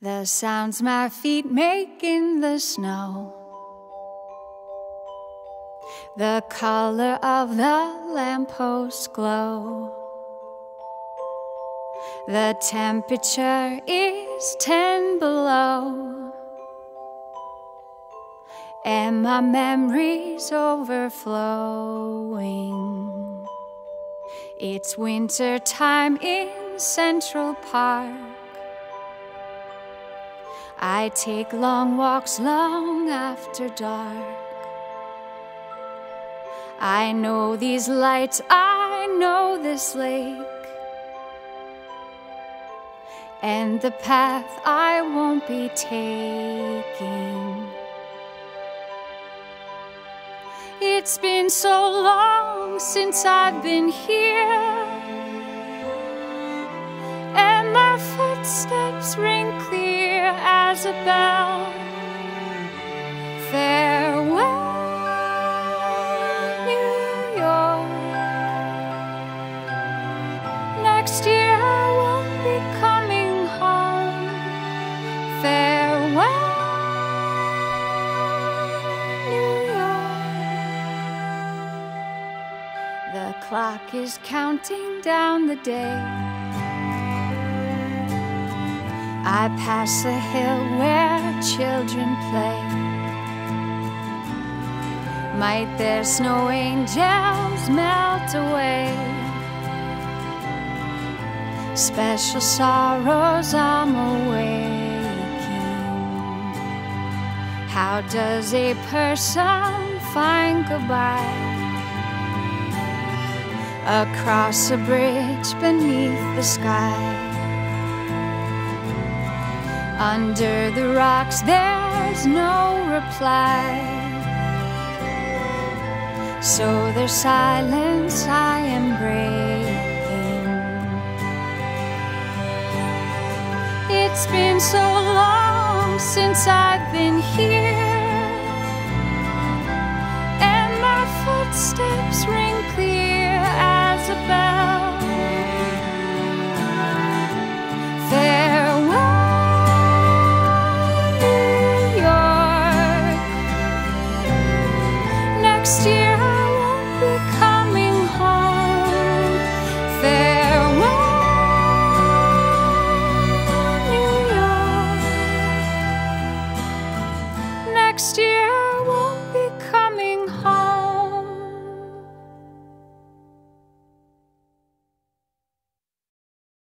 The sounds my feet make in the snow, the color of the lamppost glow. The temperature is 10 below, and my memories overflowing. It's winter time in Central Park. I take long walks long after dark. I know these lights, I know this lake, and the path I won't be taking. It's been so long since I've been here, and my footsteps ring clear as a bell. Farewell, New York. Next year I won't be coming home. Farewell, New York. The clock is counting down the day. I pass a hill where children play. Might their snow angels melt away? Special sorrows I'm awaking. How does a person find goodbye? Across a bridge beneath the sky. Under the rocks there's no reply, so their silence I am breaking. It's been so long since I've been here, and my footsteps ring